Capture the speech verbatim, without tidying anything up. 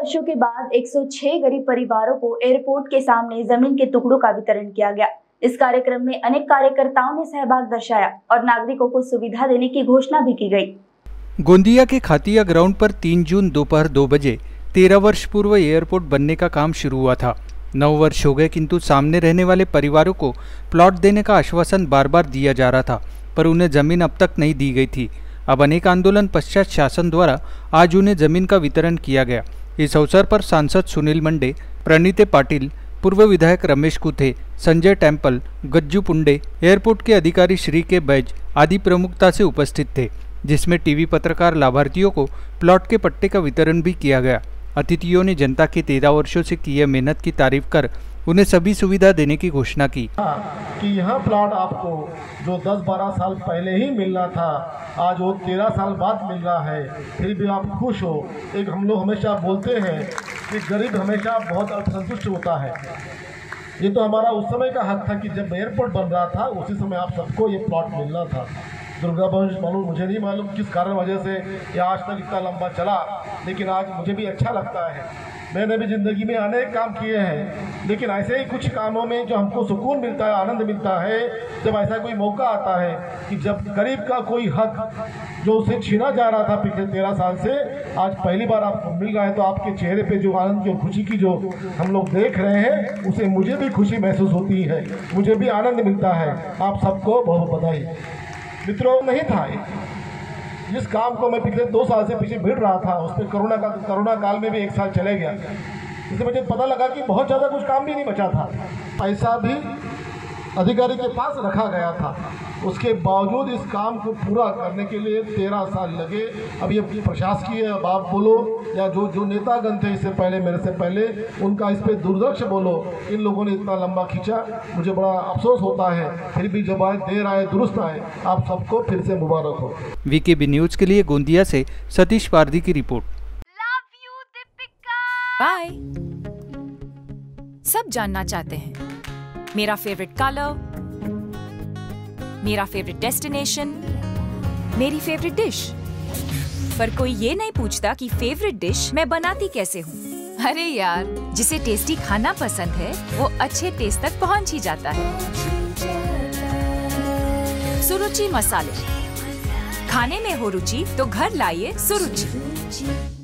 वर्षों के बाद एक सौ छह गरीब परिवारों को एयरपोर्ट के सामने जमीन के टुकड़ों का वितरण किया गया। इस कार्यक्रम में अनेक कार्यकर्ताओं ने सहभाग दर्शाया और नागरिकों को सुविधा देने की घोषणा भी की गई। गोंदिया के खातिया ग्राउंड पर तीन जून दोपहर दो बजे तेरह वर्ष पूर्व एयरपोर्ट बनने का काम शुरू हुआ था। नौ वर्ष हो गए, किंतु सामने रहने वाले परिवारों को प्लॉट देने का आश्वासन बार बार दिया जा रहा था, पर उन्हें जमीन अब तक नहीं दी गई थी। अब अनेक आंदोलन पश्चात शासन द्वारा आज उन्हें जमीन का वितरण किया गया। इस अवसर पर सांसद सुनील मंडे, प्रणीते पाटिल, पूर्व विधायक रमेश कुथे, संजय टेम्पल, गज्जू पुंडे, एयरपोर्ट के अधिकारी श्री के बैज आदि प्रमुखता से उपस्थित थे, जिसमें टीवी पत्रकार लाभार्थियों को प्लॉट के पट्टे का वितरण भी किया गया। अतिथियों ने जनता की तेरह वर्षों से किए मेहनत की तारीफ कर उन्हें सभी सुविधा देने की घोषणा की। कि यह प्लॉट आपको जो दस बारह साल पहले ही मिलना था, आज वो तेरह साल बाद मिल रहा है, फिर भी आप खुश हो। एक हम लोग हमेशा बोलते हैं कि गरीब हमेशा बहुत असंतुष्ट होता है। ये तो हमारा उस समय का हक था कि जब एयरपोर्ट बन रहा था उसी समय आप सबको ये प्लॉट मिलना था। दुर्गावंश मालूम मुझे नहीं मालूम किस कारण वजह से ये आज तक इतना लंबा चला, लेकिन आज मुझे भी अच्छा लगता है। मैंने भी ज़िंदगी में अनेक काम किए हैं, लेकिन ऐसे ही कुछ कामों में जो हमको सुकून मिलता है, आनंद मिलता है, जब ऐसा कोई मौका आता है कि जब गरीब का कोई हक जो उसे छीना जा रहा था पिछले तेरह साल से, आज पहली बार आपको मिल रहा है, तो आपके चेहरे पे जो आनंद की और खुशी की जो हम लोग देख रहे हैं, उसे मुझे भी खुशी महसूस होती है, मुझे भी आनंद मिलता है। आप सबको बहुत बधाई। मित्रों, नहीं था जिस काम को मैं पिछले दो साल से पीछे भिड़ रहा था, उस पर कोरोना का कोरोना काल में भी एक साल चले गया। इससे मुझे पता लगा कि बहुत ज़्यादा कुछ काम भी नहीं बचा था। पैसा भी अधिकारी के पास रखा गया था, उसके बावजूद इस काम को पूरा करने के लिए तेरह साल लगे। अब ये प्रशासकीय अब आप बोलो या जो जो नेतागण थे इससे पहले, मेरे से पहले, उनका इस पर दुर्दर्श बोलो, इन लोगों ने इतना लंबा खींचा, मुझे बड़ा अफसोस होता है। फिर भी जब आए देर आए दुरुस्त आए, आप सबको फिर से मुबारक हो। वीकेबी न्यूज के लिए गोंदिया से सतीश पारदी की रिपोर्ट। बाय। सब जानना चाहते हैं मेरा फेवरेट कलर, मेरा फेवरेट डेस्टिनेशन, मेरी फेवरेट डिश, पर कोई ये नहीं पूछता कि फेवरेट डिश मैं बनाती कैसे हूँ। अरे यार, जिसे टेस्टी खाना पसंद है वो अच्छे टेस्ट तक पहुँच ही जाता है। सुरुचि मसाले, खाने में हो रुचि तो घर लाइए सुरुचि।